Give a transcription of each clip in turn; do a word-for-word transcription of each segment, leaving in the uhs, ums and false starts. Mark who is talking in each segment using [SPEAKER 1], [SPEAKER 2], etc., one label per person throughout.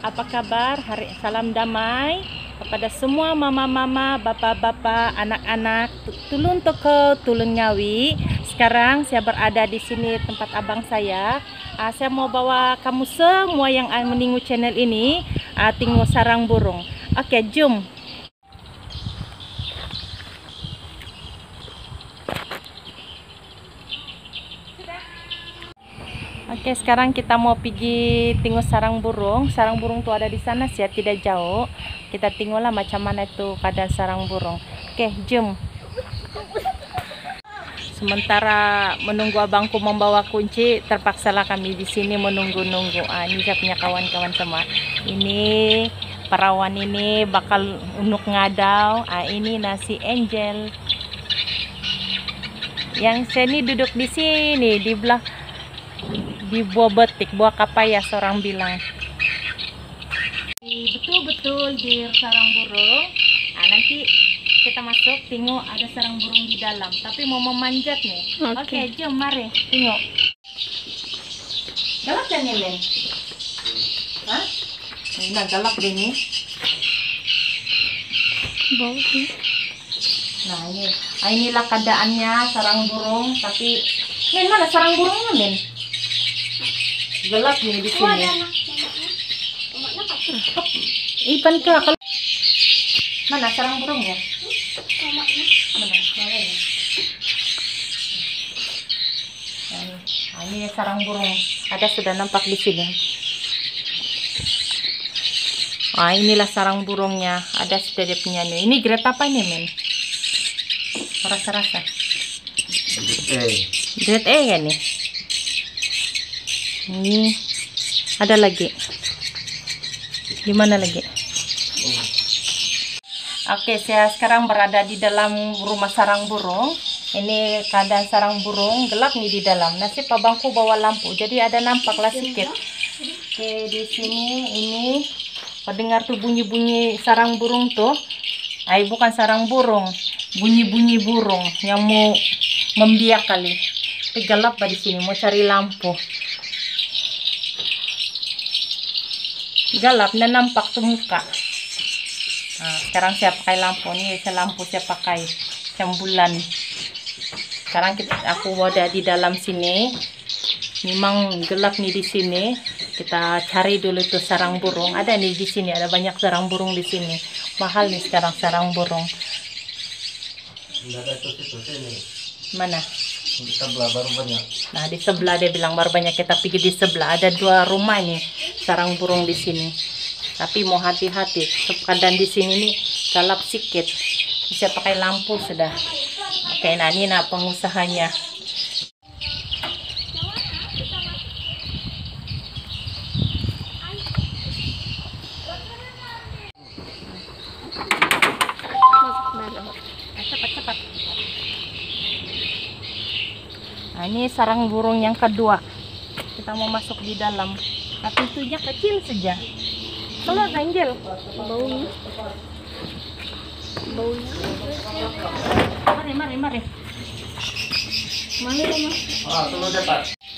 [SPEAKER 1] apa kabar? Hari salam damai kepada semua mama-mama, bapak-bapak, anak-anak, tulun toko, tulun ngawi. Sekarang saya berada di sini tempat abang saya. Uh, saya mau bawa kamu semua yang uh, menunggu channel ini uh, tengok sarang burung. Oke, okay, jom. Oke, sekarang kita mau pergi tengok sarang burung. Sarang burung tuh ada di sana, sih tidak jauh. Kita tengoklah macam mana itu keadaan sarang burung. Oke, jom. Sementara menunggu abangku membawa kunci, terpaksalah kami di sini menunggu-nunggu. Ah, ini saya punya kawan-kawan semua. Ini perawan ini bakal unuk ngadau. Ah, ini nasi angel. Yang saya ini duduk di sini di belah di buah betik, buah kapaya seorang bilang. Betul-betul di sarang burung. Nah, nanti kita masuk, tengok ada sarang burung di dalam. Tapi mau memanjat nih. Oke, okay. okay, jom mari tengok. Galak kan ini, Len? Hah? Nah, galak ini. Bau sih. Nah, ini. Nah, inilah keadaannya sarang burung. Tapi, Len, mana sarang burungnya, Len? Gelap nih di sini. Ipan ke kalau mana sarang burungnya? Mana? Mana ya? Nah, ini sarang burung. Ada sudah nampak di sini. Ah, inilah sarang burungnya. Ada sudah dia punya nih. Ini grade apa nih, men? Rasa-rasa. Grade A. Grade A ya nih. Ini ada lagi. Di mana lagi? Oke, saya sekarang berada di dalam rumah sarang burung. Ini keadaan sarang burung gelap nih di dalam. Nasib abangku bawa lampu, jadi ada nampaklah sedikit. Oke, di sini ini pendengar tuh bunyi-bunyi sarang burung tuh. Ay, bukan sarang burung, bunyi-bunyi burung yang mau membiak kali. Tapi gelap di sini, mau cari lampu. Gelap dan nampak tuh muka. Nah, sekarang saya pakai lampu nih, saya lampu saya pakai bulan. Sekarang kita aku ada di dalam sini. Memang gelap nih di sini. Kita cari dulu tuh sarang burung. Ada nih di sini, ada banyak sarang burung di sini. Mahal nih sekarang sarang burung. Mana?
[SPEAKER 2] Di sebelah baru banyak.
[SPEAKER 1] Nah, di sebelah dia bilang baru banyak, kita pergi di sebelah. Ada dua rumah nih sarang burung di sini. Tapi mau hati-hati. Keadaan di sini nih gelap sedikit. Bisa pakai lampu sudah. Oke, nah ini nah pengusahanya. Cepat-cepat. Nah, ini sarang burung yang kedua. Kita mau masuk di dalam. Nah, pintunya kecil saja. Keluar Angel. Baunya. Baunya. Mari, mari, mari. Mari, mari.
[SPEAKER 2] Ah, tunggu depan.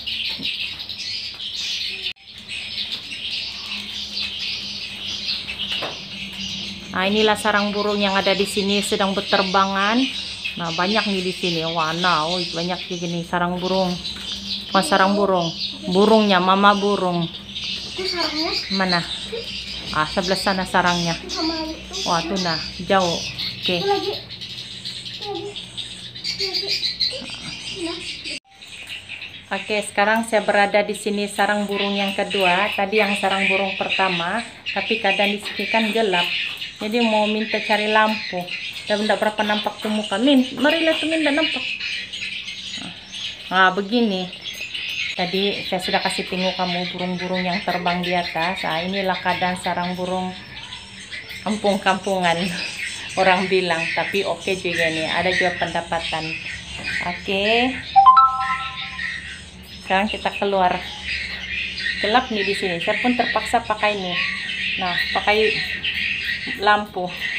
[SPEAKER 1] Nah, inilah sarang burung yang ada di sini sedang berterbangan. Nah, banyak nih di sini. Wah, nah, oh, banyak di sini sarang burung. Bukan sarang burung, burungnya mama burung. Mana? Ah, sebelah sana sarangnya. Wah, tuh nah, jauh. Oke. Okay. Oke, okay, sekarang saya berada di sini sarang burung yang kedua. Tadi yang sarang burung pertama, tapi keadaan di sini kan gelap. Jadi mau minta cari lampu. Dan tidak berapa nampak tuh muka. Min, mari lihat tuh Min, tidak nampak. Nah, begini. Tadi saya sudah kasih tengok kamu burung-burung yang terbang di atas. Nah, inilah keadaan sarang burung kampung-kampungan. Orang bilang, tapi oke okay juga nih. Ada juga pendapatan. Oke. Okay. Sekarang kita keluar. Gelap nih di sini. Saya pun terpaksa pakai nih. Nah, pakai lampu.